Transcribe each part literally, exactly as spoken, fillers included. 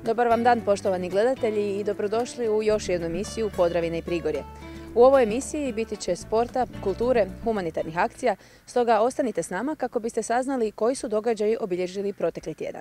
Dobar vam dan, poštovani gledatelji, i dobrodošli u još jednu emisiju Podravine i Prigorje. U ovoj emisiji biti će sporta, kulture, humanitarnih akcija, stoga ostanite s nama kako biste saznali koji su događaji obilježili protekli tjedan.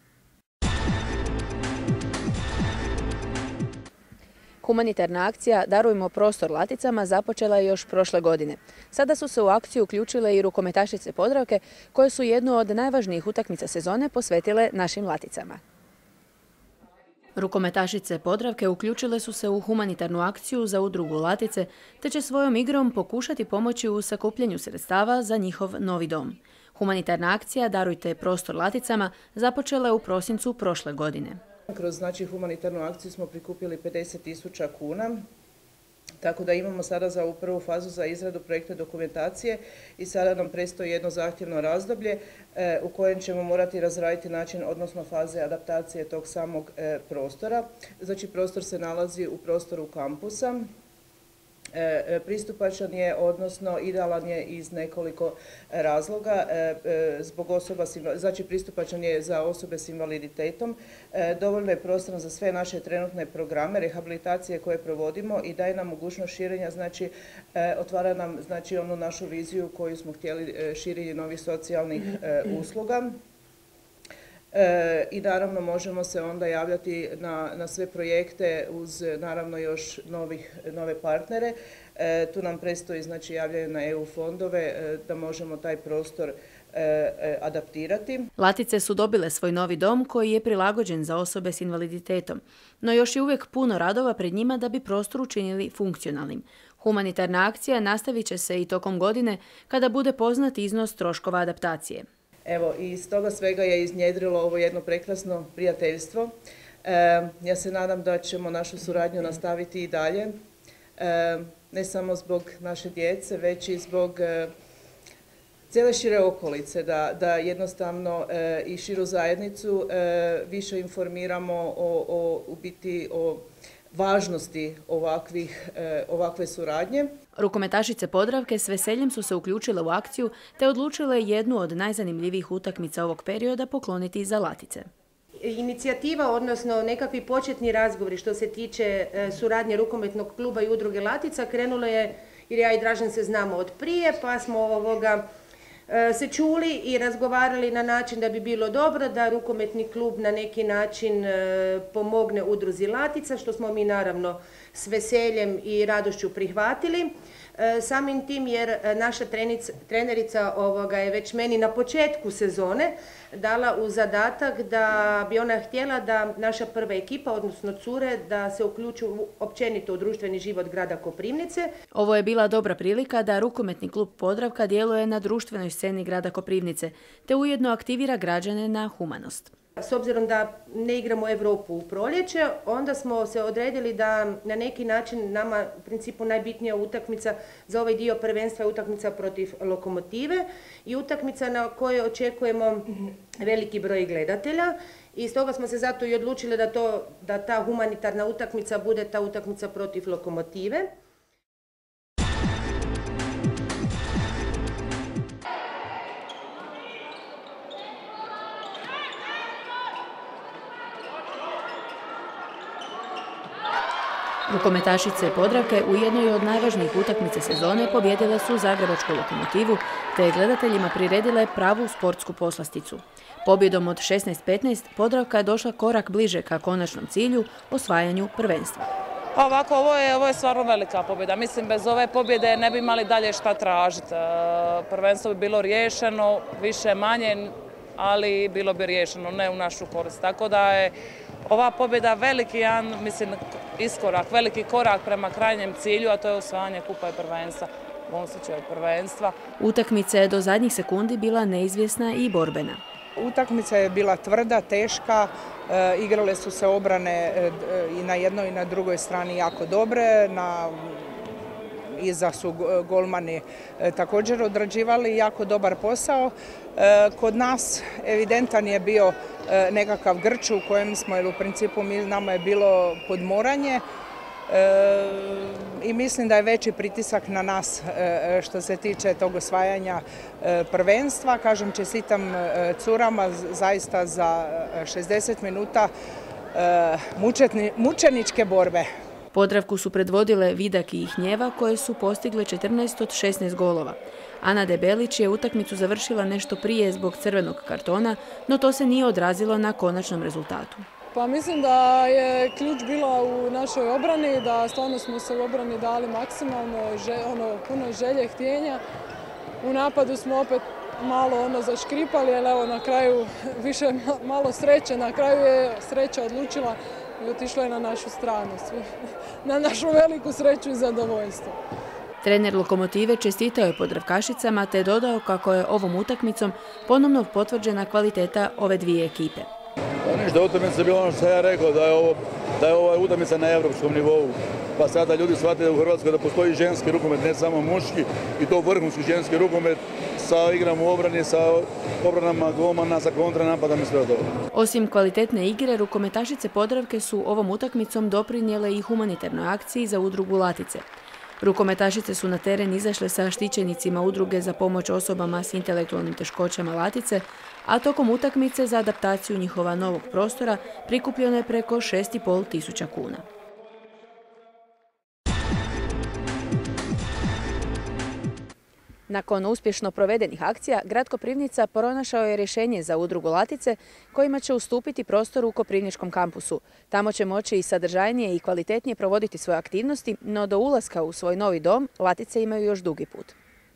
Humanitarna akcija Darujmo prostor laticama započela je još prošle godine. Sada su se u akciju uključile i rukometašice Podravke, koje su jednu od najvažnijih utakmica sezone posvetile našim laticama. Rukometašice Podravke uključile su se u humanitarnu akciju za udrugu Latice, te će svojom igrom pokušati pomoći u sakupljanju sredstava za njihov novi dom. Humanitarna akcija Darujte prostor laticama započela je u prosincu prošle godine. Kroz znači, humanitarnu akciju smo prikupili pedeset tisuća kuna, tako da imamo sada za ovu prvu fazu za izradu projektne dokumentacije i sada nam predstoji jedno zahtjevno razdoblje e, u kojem ćemo morati razraditi način, odnosno faze adaptacije tog samog e, prostora. Znači prostor se nalazi u prostoru kampusa. E, pristupačan je, odnosno idealan je iz nekoliko razloga. E, e, zbog osoba, znači pristupačan je za osobe s invaliditetom, e, dovoljno je prostorno za sve naše trenutne programe, rehabilitacije koje provodimo i daje nam mogućnost širenja, znači e, otvara nam znači onu našu viziju koju smo htjeli e, širenje novih socijalnih e, usluga. E, I naravno možemo se onda javljati na, na sve projekte uz naravno još novih, nove partnere. E, tu nam predstoji znači javljanje na E U fondove e, da možemo taj prostor e, e, adaptirati. Latice su dobile svoj novi dom koji je prilagođen za osobe s invaliditetom, no još je uvijek puno radova pred njima da bi prostor učinili funkcionalnim. Humanitarna akcija nastavit će se i tokom godine kada bude poznat iznos troškova adaptacije. Evo, i iz toga svega je iznjedrilo ovo jedno prekrasno prijateljstvo. E, ja se nadam da ćemo našu suradnju nastaviti i dalje, e, ne samo zbog naše djece, već i zbog e, cijele šire okolice, da, da jednostavno e, i širu zajednicu e, više informiramo o, o, u biti o važnosti ovakvih, e, ovakve suradnje. Rukometašice Podravke s veseljem su se uključile u akciju te odlučile jednu od najzanimljivijih utakmica ovog perioda pokloniti za Latice. Inicijativa, odnosno nekakvi početni razgovori što se tiče suradnje rukometnog kluba i udruge Latica krenulo je, jer ja i Dražen se znamo od prije, pa smo ovoga se čuli i razgovarali na način da bi bilo dobro da rukometni klub na neki način pomogne udruzi Latica, što smo mi naravno s veseljem i radošću prihvatili. Samim tim jer naša trenerica ovoga je već meni na početku sezone dala u zadatak da bi ona htjela da naša prva ekipa, odnosno cure, da se uključu općenito u društveni život grada Koprivnice. Ovo je bila dobra prilika da rukometni klub Podravka djeluje na društvenoj sceni grada Koprivnice, te ujedno aktivira građane na humanost. S obzirom da ne igramo Europu u proljeće, onda smo se odredili da na neki način nama u principu najbitnija utakmica za ovaj dio prvenstva je utakmica protiv Lokomotive i utakmica na kojoj očekujemo veliki broj gledatelja i stoga smo se zato i odlučili da, to, da ta humanitarna utakmica bude ta utakmica protiv Lokomotive. Rukometašice Podravke u jednoj od najvažnijih utakmica sezone pobjedile su Zagrebačku Lokomotivu te gledateljima priredile pravu sportsku poslasticu. Pobjedom od šesnaest petnaest Podravka je došla korak bliže ka konačnom cilju, osvajanju prvenstva. Pa ovako, ovo je, ovo je stvarno velika pobjeda. Mislim, bez ove pobjede ne bi imali dalje šta tražiti. Prvenstvo bi bilo riješeno, više manje, ali bilo bi riješeno, ne u našu korist. Tako da je ova pobjeda veliki jedan, mislim, iskorak, veliki korak prema krajnjem cilju, a to je osvajanje kupa i prvenstva. U ovom slučaju prvenstva. Utakmica je do zadnjih sekundi bila neizvjesna i borbena. Utakmica je bila tvrda, teška, e, igrale su se obrane e, i na jednoj i na drugoj strani jako dobre, na iza su golmani e, također odrađivali jako dobar posao. E, kod nas evidentan je bio e, nekakav grč u kojem smo, jer u principu mi, nama je bilo podmoranje. E, I mislim da je veći pritisak na nas e, što se tiče tog osvajanja e, prvenstva. Kažem, čestitam e, curama zaista za šezdeset minuta mučeničke borbe. Podravku su predvodile Vidak i Ihnjeva koje su postigle četrnaest od šesnaest golova. Ana Debelić je utakmicu završila nešto prije zbog crvenog kartona, no to se nije odrazilo na konačnom rezultatu. Pa mislim da je ključ bila u našoj obrani, da stvarno smo se u obrani dali maksimalno, ono, puno želje, htjenja. U napadu smo opet malo ono zaškripali, ali evo na kraju više malo sreće. Na kraju je sreća odlučila i otišla je na našu stranu, na našu veliku sreću i zadovoljstvo. Trener Lokomotive čestitao je Podravkašicama te dodao kako je ovom utakmicom ponovno potvrđena kvaliteta ove dvije ekipe. Ništa, utakmica je bilo ono što ja rekao, da je ovo, da je ovo utakmica na evropskom nivou. Pa sada ljudi shvate u Hrvatskoj da postoji ženski rukomet, ne samo muški, i to vrhunski ženski rukomet sa igram u obrani, sa obranama golmana, sa kontranapadom i sve to. Osim kvalitetne igre, rukometašice Podravke su ovom utakmicom doprinijele i humanitarnoj akciji za udrugu Latice. Rukometašice su na teren izašle sa štićenicima udruge za pomoć osobama s intelektualnim teškoćama Latice, a tokom utakmice za adaptaciju njihova novog prostora prikupljeno je preko šest i pol tisuća kuna. Nakon uspješno provedenih akcija, grad Koprivnica pronašao je rješenje za udrugu Latice kojima će ustupiti prostor u Koprivničkom kampusu. Tamo će moći i sadržajnije i kvalitetnije provoditi svoje aktivnosti, no do ulaska u svoj novi dom Latice imaju još dugi put.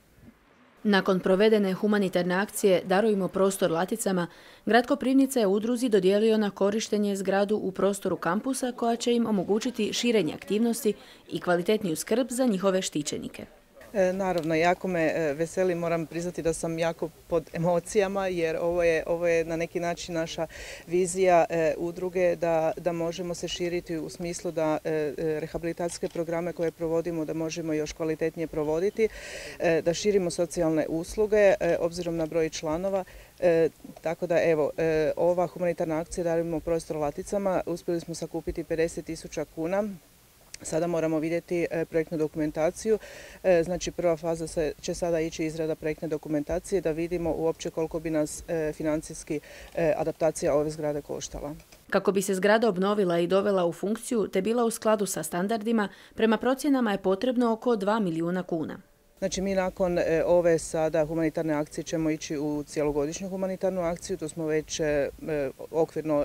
Nakon provedene humanitarne akcije Darujmo prostor Laticama, grad Koprivnica je udruzi dodijelio na korištenje zgradu u prostoru kampusa koja će im omogućiti širenje aktivnosti i kvalitetniju skrb za njihove štićenike. Naravno, jako me veseli, moram priznati da sam jako pod emocijama jer ovo je, ovo je na neki način naša vizija e, udruge da, da možemo se širiti u smislu da e, rehabilitacijske programe koje provodimo da možemo još kvalitetnije provoditi, e, da širimo socijalne usluge e, obzirom na broj članova. E, tako da evo, e, ova humanitarna akcija Darujmo prostor Laticama, uspjeli smo sakupiti pedeset tisuća kuna. Sada moramo vidjeti projektnu dokumentaciju, znači prva faza se, će sada ići izrada projektne dokumentacije da vidimo uopće koliko bi nas financijski adaptacija ove zgrade koštala. Kako bi se zgrada obnovila i dovela u funkciju te bila u skladu sa standardima, prema procjenama je potrebno oko dva milijuna kuna. Znači mi nakon ove sada humanitarne akcije ćemo ići u cijelogodišnju humanitarnu akciju, tu smo već okvirno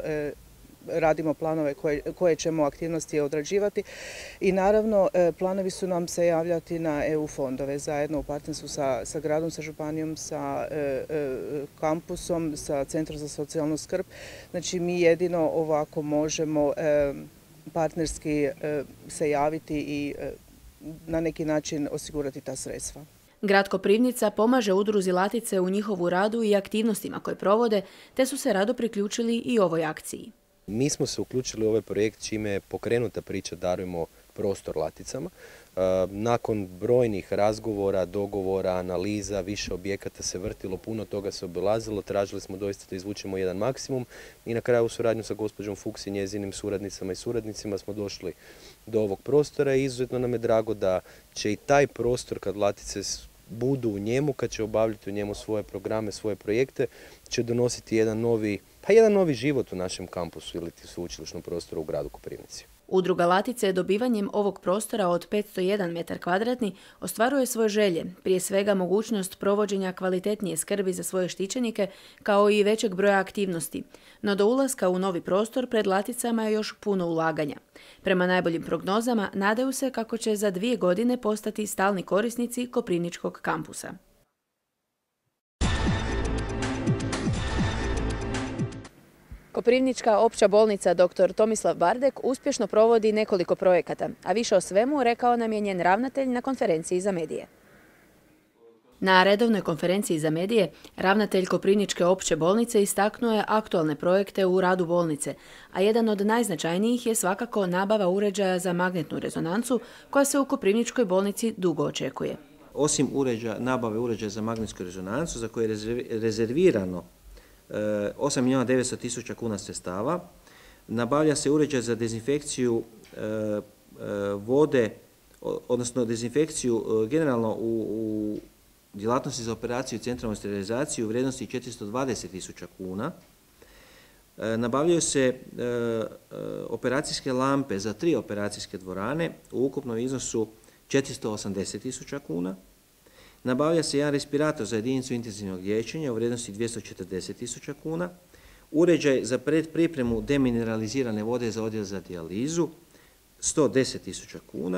radimo planove koje, koje ćemo aktivnosti odrađivati i naravno planovi su nam se javljati na E U fondove zajedno u partnerstvu sa, sa gradom, sa županijom, sa e, e, kampusom, sa Centrom za socijalnu skrb. Znači mi jedino ovako možemo e, partnerski e, se javiti i e, na neki način osigurati ta sredstva. Grad Koprivnica pomaže udruzi Latice u njihovu radu i aktivnostima koje provode, te su se rado priključili i ovoj akciji. Mi smo se uključili u ovaj projekt čime je pokrenuta priča Darujmo prostor Laticama. Nakon brojnih razgovora, dogovora, analiza, više objekata se vrtilo, puno toga se obilazilo, tražili smo doista da izvučemo jedan maksimum i na kraju u suradnju sa gospođom Fuchs i njezinim suradnicama i suradnicima smo došli do ovog prostora i izuzetno nam je drago da će i taj prostor kad Latice budu u njemu, kad će obavljati u njemu svoje programe, svoje projekte, će donositi jedan novi, pa jedan novi život u našem kampusu ili sveučilišnom prostoru u gradu Koprivnici. Udruga Latice dobivanjem ovog prostora od petsto jedan metar kvadratni ostvaruje svoje želje, prije svega mogućnost provođenja kvalitetnije skrbi za svoje štićenike kao i većeg broja aktivnosti. No do ulaska u novi prostor pred Laticama je još puno ulaganja. Prema najboljim prognozama nadaju se kako će za dvije godine postati stalni korisnici Koprivničkog kampusa. Koprivnička opća bolnica doktor Tomislav Bardek uspješno provodi nekoliko projekata, a više o svemu rekao nam je njen ravnatelj na konferenciji za medije. Na redovnoj konferenciji za medije ravnatelj Koprivničke opće bolnice istaknuo je aktualne projekte u radu bolnice, a jedan od najznačajnijih je svakako nabava uređaja za magnetnu rezonancu koja se u Koprivničkoj bolnici dugo očekuje. Osim uređaja, nabave uređaja za magnetsku rezonancu za koje je rezervirano osam milijuna devetsto tisuća kuna sredstava, nabavlja se uređaj za dezinfekciju vode, odnosno dezinfekciju generalno u, u djelatnosti za operaciju i centralnu sterilizaciju u vrijednosti četiristo dvadeset tisuća kuna. Nabavljaju se operacijske lampe za tri operacijske dvorane u ukupnom iznosu četiristo osamdeset tisuća kuna. Nabavlja se jedan respirator za jedinicu intenzivnog liječenja u vrijednosti dvjesto četrdeset tisuća kuna. Uređaj za predpripremu demineralizirane vode za odjel za dijalizu sto deset tisuća kuna.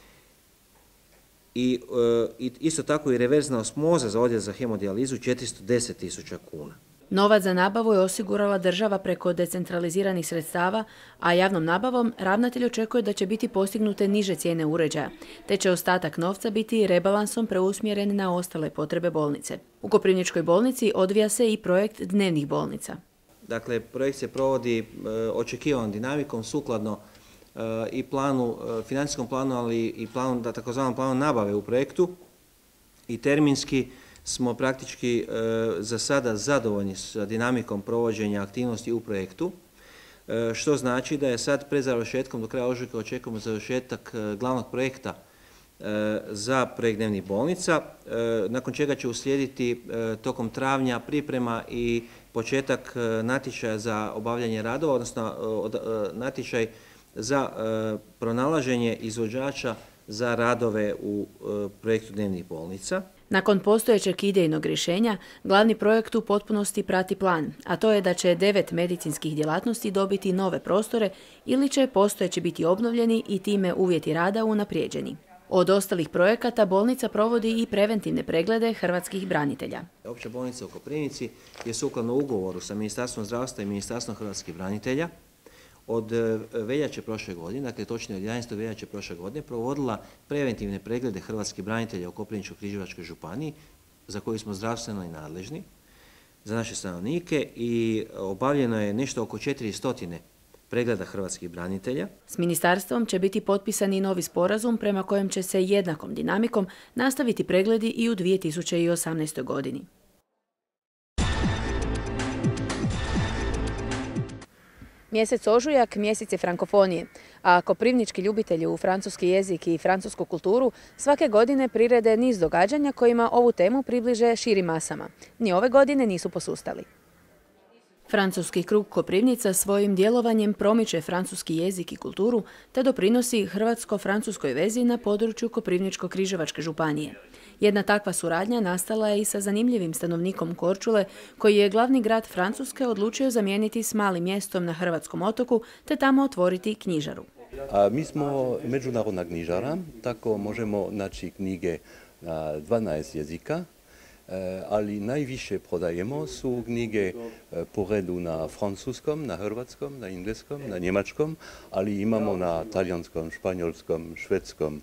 I e, isto tako i reverzna osmoza za odjel za hemodijalizu četiristo deset tisuća kuna. Novac za nabavu je osigurala država preko decentraliziranih sredstava, a javnom nabavom ravnatelj očekuje da će biti postignute niže cijene uređaja, te će ostatak novca biti rebalansom preusmjeren na ostale potrebe bolnice. U Koprivničkoj bolnici odvija se i projekt dnevnih bolnica. Dakle, projekt se provodi e, očekivanom dinamikom sukladno e, i planu, e, financijskom planu, ali i planu, da takozvanom planu nabave u projektu i terminski smo praktički e, za sada zadovoljni sa dinamikom provođenja aktivnosti u projektu, e, što znači da je sad pred završetkom do kraja ožujka očekujemo završetak e, glavnog projekta e, za projekt dnevnih bolnica, e, nakon čega će uslijediti e, tokom travnja priprema i početak e, natječaja za obavljanje radova, odnosno e, e, natječaj za e, pronalaženje izvođača za radove u e, projektu dnevnih bolnica. Nakon postojećeg idejnog rješenja, glavni projekt u potpunosti prati plan, a to je da će devet medicinskih djelatnosti dobiti nove prostore ili će postojeći biti obnovljeni i time uvjeti rada unaprijeđeni. Od ostalih projekata bolnica provodi i preventivne preglede hrvatskih branitelja. Opća bolnica u Koprivnici je sukladno ugovoru sa Ministarstvom zdravstva i Ministarstvom hrvatskih branitelja od veljače prošle godine, dakle točnije od jedanaestog veljače prošle godine, provodila preventivne preglede hrvatskih branitelja u Koprivničko-križevačkoj županiji, za koju smo zdravstveno i nadležni, za naše stanovnike, i obavljeno je nešto oko četiristo pregleda hrvatskih branitelja. S ministarstvom će biti potpisan i novi sporazum prema kojem će se jednakom dinamikom nastaviti pregledi i u dvije tisuće osamnaestoj godini. Mjesec ožujak, mjesec je frankofonije, a koprivnički ljubitelji u francuski jezik i francusku kulturu svake godine prirede niz događanja kojima ovu temu približe širim masama. Ni ove godine nisu posustali. Francuski krug Koprivnica svojim djelovanjem promiče francuski jezik i kulturu te doprinosi hrvatsko-francuskoj vezi na području Koprivničko-križevačke županije. Jedna takva suradnja nastala je i sa zanimljivim stanovnikom Korčule, koji je glavni grad Francuske odlučio zamijeniti s malim mjestom na hrvatskom otoku te tamo otvoriti knjižaru. A mi smo međunarodna knjižara, tako možemo naći knjige na dvanaest jezika, ali najviše prodajemo su knjige po redu na francuskom, na hrvatskom, na engleskom, na njemačkom, ali imamo na talijanskom, španjolskom, švedskom,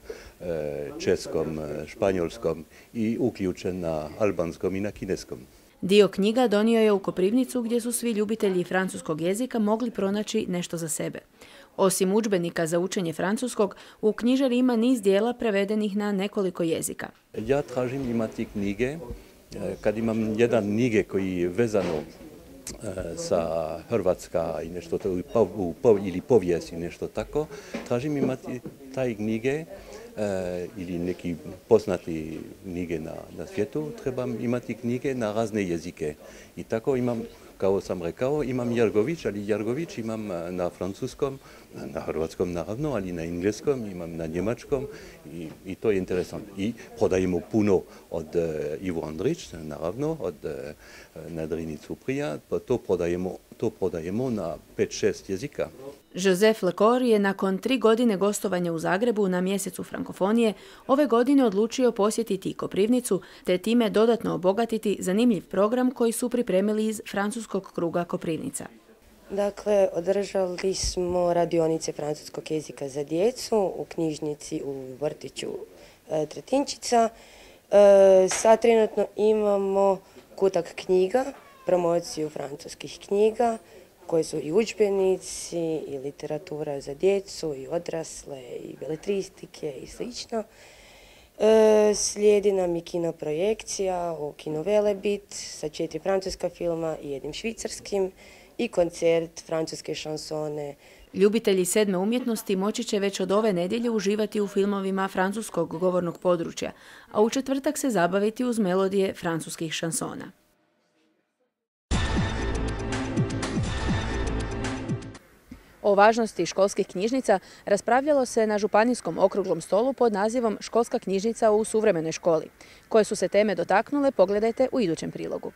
českom, španjolskom i uključen na albanskom i na kineskom. Dio knjiga donio je u Koprivnicu gdje su svi ljubitelji francuskog jezika mogli pronaći nešto za sebe. Osim udžbenika za učenje francuskog, u knjižari ima niz dijela prevedenih na nekoliko jezika. Ja tražim imati knjige. Kad imam jedan knjige koji je vezano sa Hrvatska i nešto to, ili povijest i nešto tako, tražim imati taj knjige ili neki poznati knjige na, na svijetu, trebam imati knjige na razne jezike. I tako imam, kao sam rekao, imam Jergović, ali Jergović imam na francuskom, na hrvatskom naravno, ali na engleskom, imam na njemačkom i, i to je interesantno. I prodajemo puno od uh, Ivo Andrić, naravno, od uh, Nadrini Cuprija, pa to prodajemo, to prodajemo na pet šest jezika. Joseph Lecor je nakon tri godine gostovanja u Zagrebu na mjesecu frankofonije ove godine odlučio posjetiti Koprivnicu te time dodatno obogatiti zanimljiv program koji su pripremili iz francuskog kruga Koprivnica. Dakle, održali smo radionice francuskog jezika za djecu u knjižnici u vrtiću e, Tretinčica. E, sad trenutno imamo kutak knjiga, promociju francuskih knjiga, koji su i udžbenici, i literatura za djecu, i odrasle, i beletristike i slično. E, slijedi nam i kinoprojekcija u kino Velebit sa četiri francuska filma i jednim švicarskim i koncert francuske šansone. Ljubitelji sedme umjetnosti moći će već od ove nedjelje uživati u filmovima francuskog govornog područja, a u četvrtak se zabaviti uz melodije francuskih šansona. O važnosti školskih knjižnica raspravljalo se na županijskom okruglom stolu pod nazivom Školska knjižnica u suvremenoj školi. Koje su se teme dotaknule, pogledajte u idućem prilogu.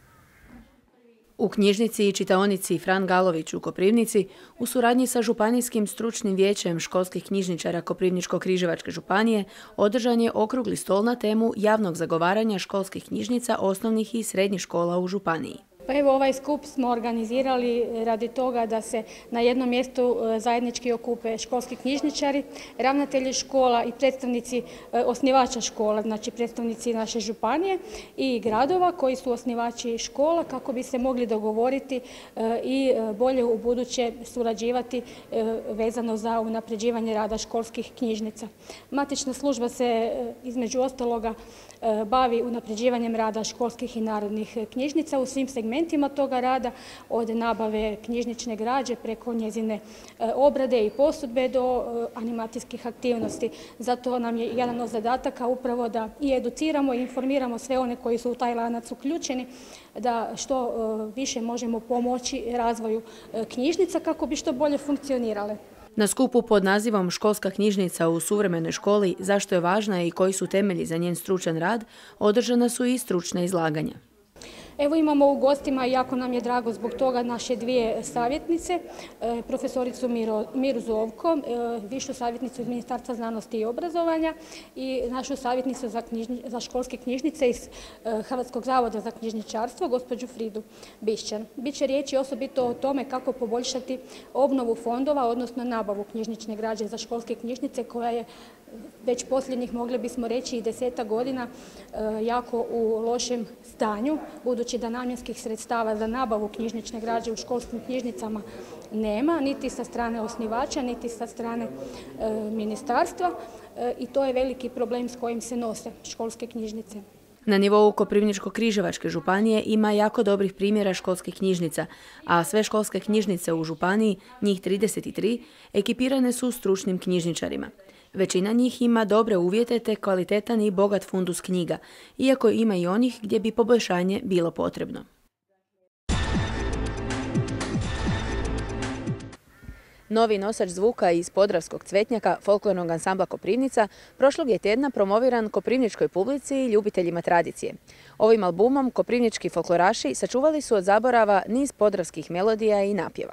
U knjižnici i čitaonici Fran Galović u Koprivnici u suradnji sa Županijskim stručnim vijećem školskih knjižničara Koprivničko-križevačke županije održan je okrugli stol na temu javnog zagovaranja školskih knjižnica osnovnih i srednjih škola u županiji. Pa evo, ovaj skup smo organizirali radi toga da se na jednom mjestu zajednički okupe školski knjižničari, ravnatelji škola i predstavnici osnivača škola, znači predstavnici naše županije i gradova koji su osnivači škola, kako bi se mogli dogovoriti i bolje u buduće surađivati vezano za unapređivanje rada školskih knjižnica. Matična služba se između ostaloga bavi unapređivanjem rada školskih i narodnih knjižnica u svim segmentima toga rada, od nabave knjižnične građe preko njezine obrade i posudbe do animacijskih aktivnosti. Zato nam je jedan od zadataka upravo da i educiramo i informiramo sve one koji su u taj lanac uključeni, da što više možemo pomoći razvoju knjižnica kako bi što bolje funkcionirale. Na skupu pod nazivom Školska knjižnica u suvremenoj školi, zašto je važna i koji su temelji za njen stručan rad, održana su i stručna izlaganja. Evo imamo u gostima, jako nam je drago zbog toga, naše dvije savjetnice, profesoricu Miru Zovko, višu savjetnicu iz Ministarstva znanosti i obrazovanja i našu savjetnicu za, za školske knjižnice iz Hrvatskog zavoda za knjižničarstvo, gospođu Fridu Bišćan. Biće riječi osobito o tome kako poboljšati obnovu fondova, odnosno nabavu knjižnične građe za školske knjižnice koja je već posljednjih, mogli bismo reći, i deseta godina jako u lošem stanju, budući da namjenskih sredstava za nabavu knjižnične građe u školskim knjižnicama nema, niti sa strane osnivača, niti sa strane ministarstva, i to je veliki problem s kojim se nose školske knjižnice. Na nivou Koprivničko-križevačke županije ima jako dobrih primjera školskih knjižnica, a sve školske knjižnice u županiji, njih trideset tri, ekipirane su stručnim knjižničarima. Većina njih ima dobre uvjete te kvalitetan i bogat fundus knjiga, iako ima i onih gdje bi poboljšanje bilo potrebno. Novi nosač zvuka iz podravskog cvetnjaka folklornog ansambla Koprivnica prošlog je tjedna promoviran koprivničkoj publici i ljubiteljima tradicije. Ovim albumom koprivnički folkloraši sačuvali su od zaborava niz podravskih melodija i napjeva.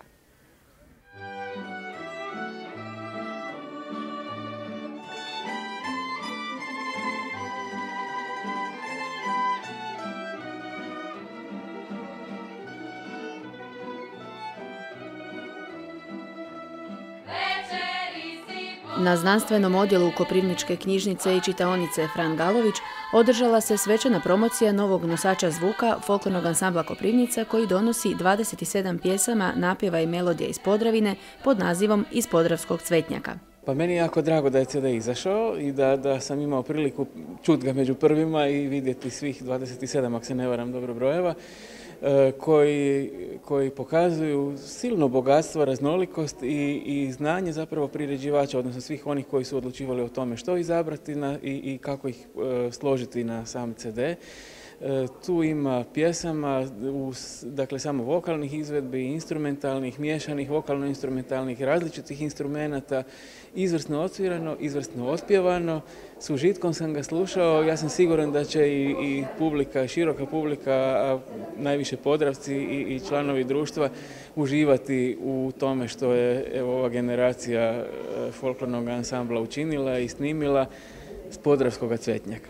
Na znanstvenom odjelu Koprivničke knjižnice i čitaonice Fran Galović održala se svečana promocija novog nosača zvuka folklornog ansambla Koprivnica koji donosi dvadeset sedam pjesama, napjeva i melodija iz Podravine pod nazivom Iz podravskog cvetnjaka. Pa meni je jako drago da je ce de izašao i da, da sam imao priliku čuti ga među prvima i vidjeti svih dvadeset sedam, ako se ne varam, dobro brojeva. Koji, koji pokazuju silno bogatstvo, raznolikost i, i znanje zapravo priređivača, odnosno svih onih koji su odlučivali o tome što izabrati na, i, i kako ih e, složiti na sam ce de. E, tu ima pjesama, u, dakle samo vokalnih izvedbi, instrumentalnih, miješanih, vokalno-instrumentalnih, različitih instrumenata, izvrsno odsvirano, izvrsno otpjevano. S užitkom sam ga slušao, ja sam siguran da će i, i publika, široka publika, a najviše Podravci i, i članovi društva uživati u tome što je evo, ova generacija folklornog ansambla učinila i snimila s podravskog cvetnjaka.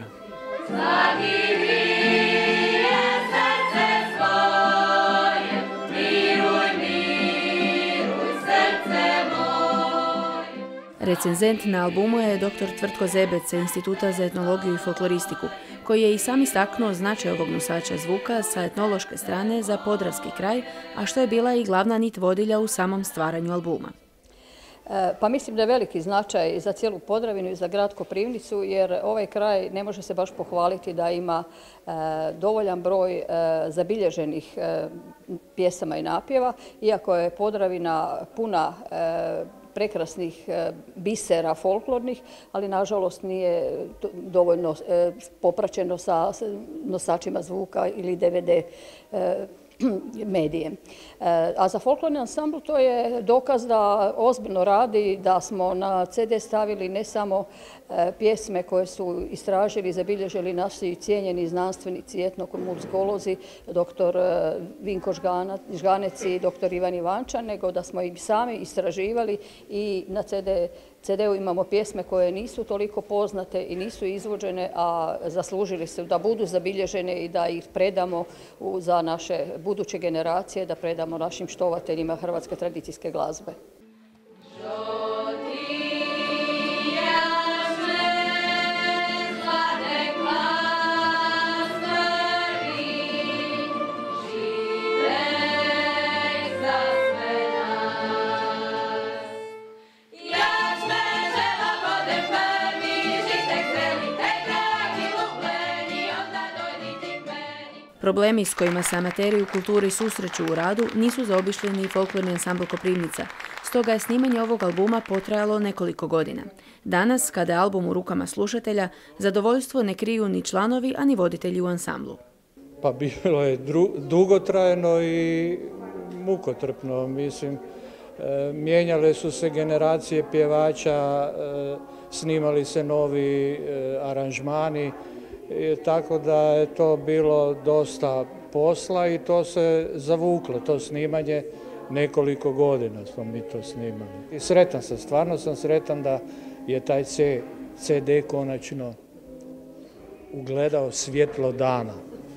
Recenzent na albumu je doktor Tvrtko Zebec sa Instituta za etnologiju i folkloristiku, koji je i sam istaknuo značaj ovog nosača zvuka sa etnološke strane za podravski kraj, a što je bila i glavna nit vodilja u samom stvaranju albuma. Pa mislim da je veliki značaj za cijelu Podravinu i za grad Koprivnicu, jer ovaj kraj ne može se baš pohvaliti da ima e, dovoljan broj e, zabilježenih e, pjesama i napjeva, iako je Podravina puna e, prekrasnih e, bisera folklornih, ali nažalost nije dovoljno e, popraćeno sa nosačima zvuka ili de ve de e, medije. A za folklorni ansambl to je dokaz da ozbiljno radi, da smo na ce de stavili ne samo pjesme koje su istražili i zabilježili naši cijenjeni znanstvenici, etnomuzikolozi, doktor Vinko Žganec i doktor Ivan Ivančan, nego da smo i sami istraživali i na ce de u imamo pjesme koje nisu toliko poznate i nisu izvođene, a zaslužili su da budu zabilježene i da ih predamo za naše buduće generacije, da predamo našim štovateljima hrvatske tradicijske glazbe. Problemi s kojima se amateri u kulturi susreću u radu nisu zaobišli ni folklorni ansambl Koprivnica, stoga je snimanje ovog albuma potrajalo nekoliko godina. Danas, kada je album u rukama slušatelja, zadovoljstvo ne kriju ni članovi, a ni voditelji u ansamblu. Pa bilo je dugotrajno i mukotrpno, mislim. E, mijenjale su se generacije pjevača, e, snimali se novi e, aranžmani, e, tako da je to bilo dosta posla i to se zavuklo, to snimanje. Nekoliko godina smo mi to snimali. I sretan sam, stvarno sam sretan da je taj ce de konačno ugledao svjetlo dana.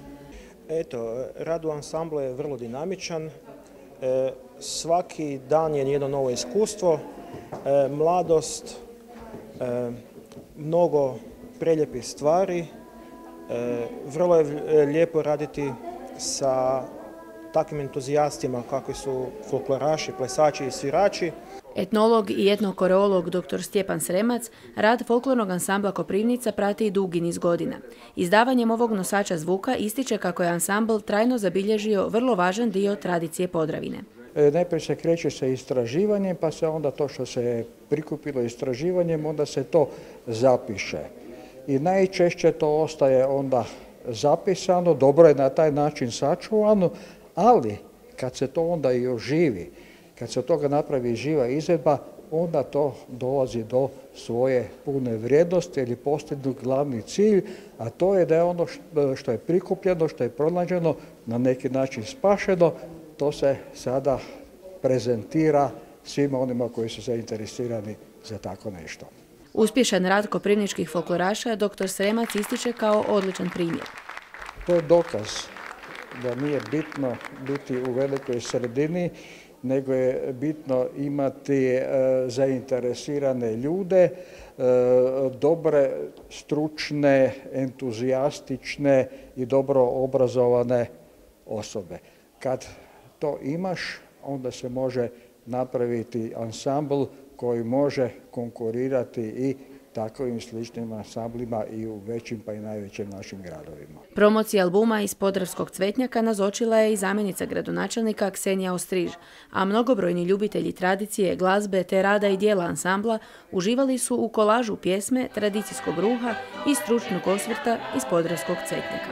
Eto, rad u ansamblu je vrlo dinamičan. E, svaki dan je jedno novo iskustvo, e, mladost, e, mnogo preljepih stvari. E, vrlo je lijepo raditi sa takvim entuzijastima kakvi su folkloraši, plesači i svirači. Etnolog i etnokoreolog dr. Stjepan Sremac rad folklornog ansambla Koprivnica prati i dugi niz godina. Izdavanjem ovog nosača zvuka ističe kako je ansambl trajno zabilježio vrlo važan dio tradicije Podravine. E, najprije se kreće sa istraživanjem, pa se onda to što se prikupilo istraživanjem, onda se to zapiše. I najčešće to ostaje onda zapisano, dobro je na taj način sačuvano, ali kad se to onda i oživi, kad se od toga napravi živa izvedba, onda to dolazi do svoje pune vrijednosti ili postigne glavni cilj, a to je da je ono što je prikupljeno, što je pronađeno, na neki način spašeno, to se sada prezentira svima onima koji su zainteresirani za tako nešto. Uspješan rad koprivničkih folkloraša dr. Sremac ističe kao odličan primjer. To je dokaz da nije bitno biti u velikoj sredini, nego je bitno imati e, zainteresirane ljude, e, dobre, stručne, entuzijastične i dobro obrazovane osobe. Kad to imaš, onda se može napraviti ansambl koji može konkurirati i takovim sličnim ansamblima i u većim pa i najvećim našim gradovima. Promocija albuma iz Podravskog Cvetnjaka nazočila je i zamjenica gradonačelnika Ksenija Ostriž, a mnogobrojni ljubitelji tradicije, glazbe te rada i dijela ansambla uživali su u kolažu pjesme, tradicijskog ruha i stručnog osvrta iz Podravskog Cvetnjaka.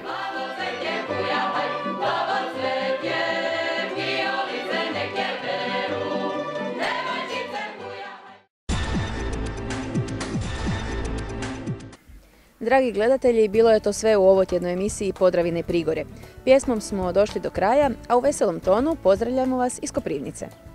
Dragi gledatelji, bilo je to sve u ovotjednoj emisiji Podravine i Prigorje. Pjesmom smo došli do kraja, a u veselom tonu pozdravljamo vas iz Koprivnice.